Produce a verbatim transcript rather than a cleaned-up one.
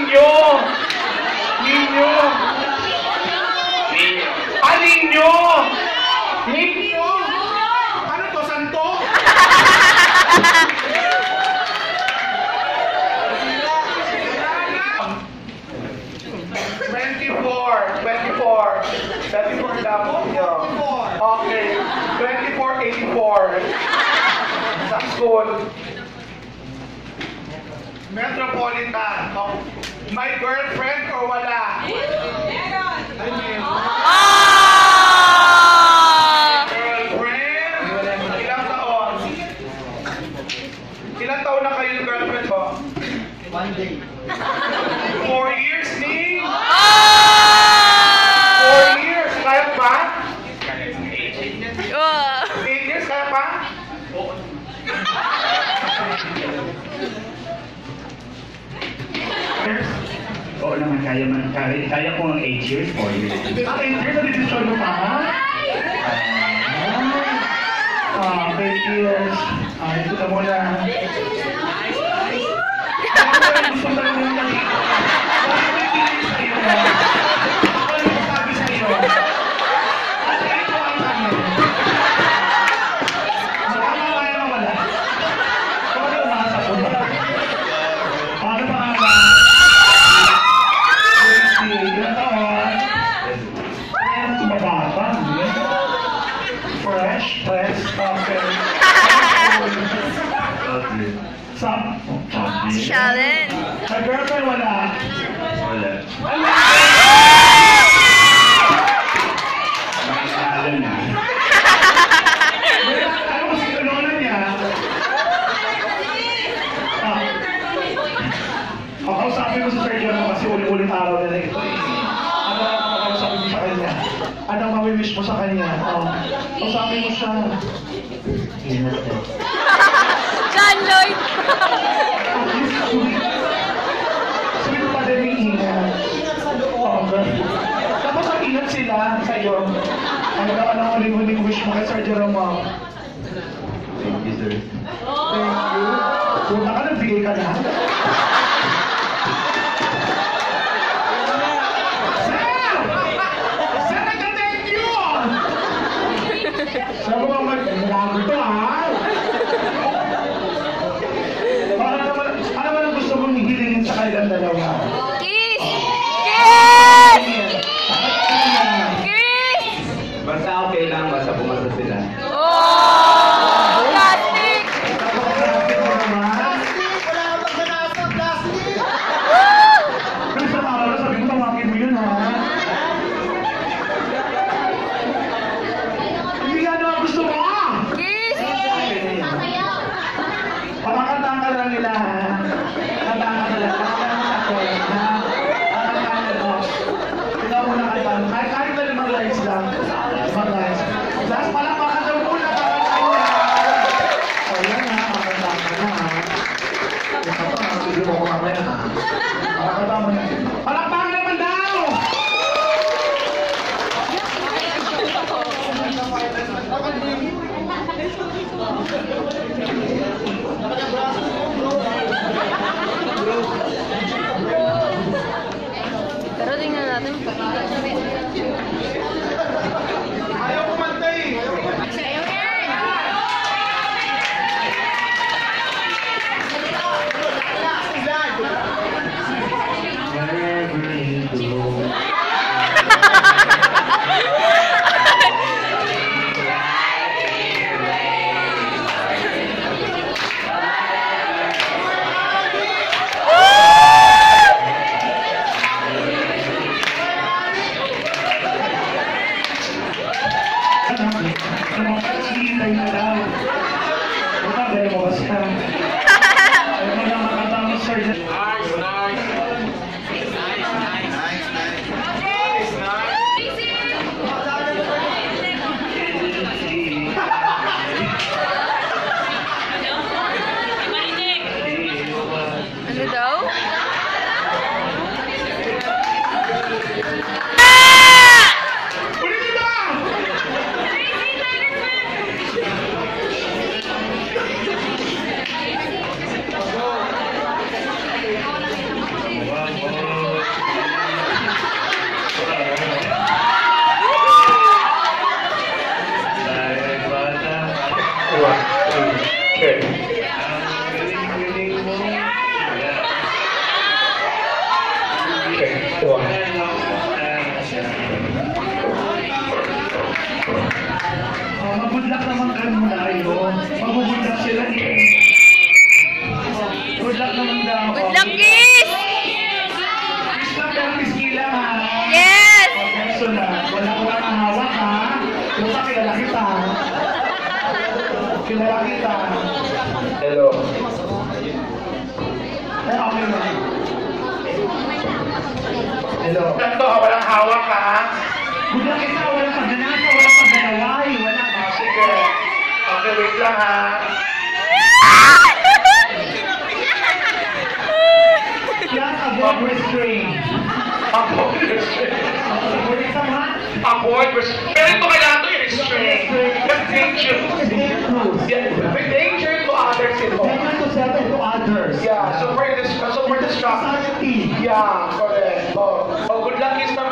Ninyo! Ninyo! Ninyo! Ah, ninyo! Ninyo! Ano to, santo? twenty-four, twenty-four. twenty-four dapat nyo. Okay. twenty-four eighty-four. Sa school. Metropolitan. Oh. My girlfriend or wala? Meron. Ay, meron. Girlfriend? Ilang taon? Ilang taon na kayo yung girlfriend mo? One day. Four years, ni? Four years. Kaya pa? Eight years, kaya pa? Oo naman, kaya man. Kaya, kaya ko ang eight years, four years. Ah, eight years, nabibisyon mo pa? Ah, eight years. Ah, ito na muna. Ano gusto mo lang yung lagi? Bakit may piling sa'yo? Ano yung sabi sa'yo? At ito ang tanong. Baka kaya na wala. Baka na umasa po ba? Paano pa nga ba? Ilang taon? Ayan, tumababa. Fresh, fresh, okay. Some Challenge. my girlfriend wala. Wala. Wala! May salo na. Ano kasi kanonan niya? Ah. Kakausapin mo sa Sir John kasi ulit-ulit araw na ito eh. Ano ang kakausapin mo sa kanya? Ano ang mami-wish mo sa kanya? Oh. Kausapin mo siya. John Lloyd. Sweet pa din yung ingat. Oo, girl. Tapos ang ingat sila sa'yo. Ano ka anong huling-huling wish mo kay Sir Jeromo? Thank you, sir. Thank you. Punta ka, nagbigay ka na. Sir! Sir, nagka-thank you! Sabi mo mag-mag ito, ha? Ano naman, ano naman ang gusto mong hihilingin sa kanilang dalawa? Kiss! Kiss! Kiss! Basta okay lang, basta pumasa sila. Oh! Plastic! Plastic! Wala kang magnanasa, plastic! Tingnan mo na kayo. Magugulat lang sila eh. Good luck naman daw. Good luck, kiss! Kiss lang pero kiss lang ha. Yes! So na, wala ko lang ang hawak ha. Basta kilala kita. Kilala kita. Hello. Eh, okay na. Hello. Tanto, walang hawak ha. Good luck kita, walang pagdanasa, walang pagdanaway, wala. Ah, sige. Okay, wait lang ha. Just avoid restraint. Avoid restraint. Avoid isa ha? Avoid restraint. Pero ito kailangan ito yung restraint. That's dangerous. It's dangerous. Yeah, may danger to others ito. Danger to self and to others. Yeah, so for this, so for this Society. Yeah, correct. Oh, oh good luck is naman